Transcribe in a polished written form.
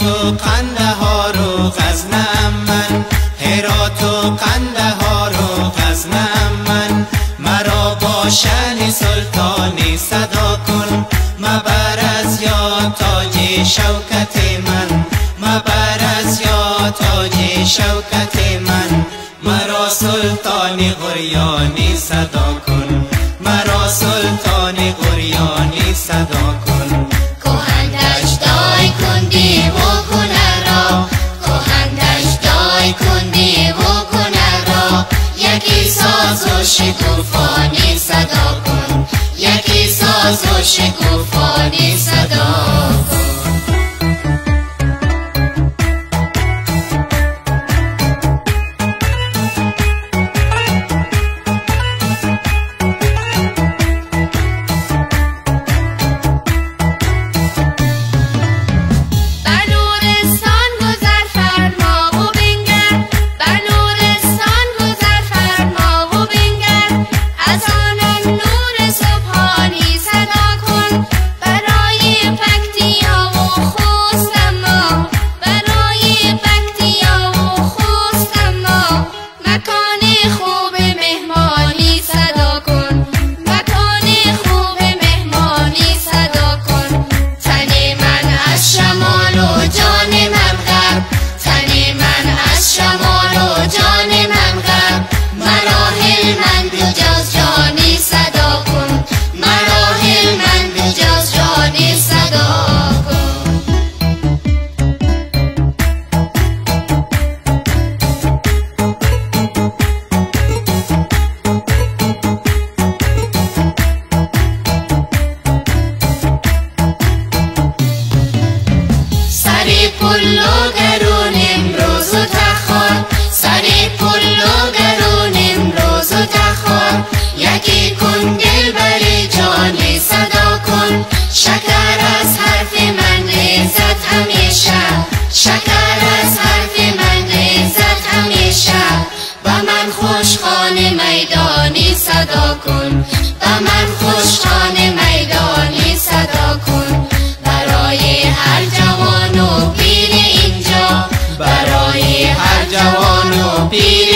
هرات و قندهار و غزنم من، هرات و قندهار و غزنم من. مرا با شأن سلطانی صدا کن، مبر از یا تاج شوکت من، مبر از یا تاج شوکت من. مرا سلطان غریانی صدا کن، مرا سلطان غریانی صدا کن. کهندش دای کن دیو کنه را، کهندش دای کن دیو کنه را. یکی ساز و شکوفانی صدا کن، یکی ساز و شکوفانی صدا کن. شکر از حرف من ریزد همیشه، شکر از حرف من ریزد همیشه. و من خوشخوان میدانی صدا کن، و من خوشخوان میدانی صدا کن. برای هر جوان و پیر اینجا، برای هر جوان و پیر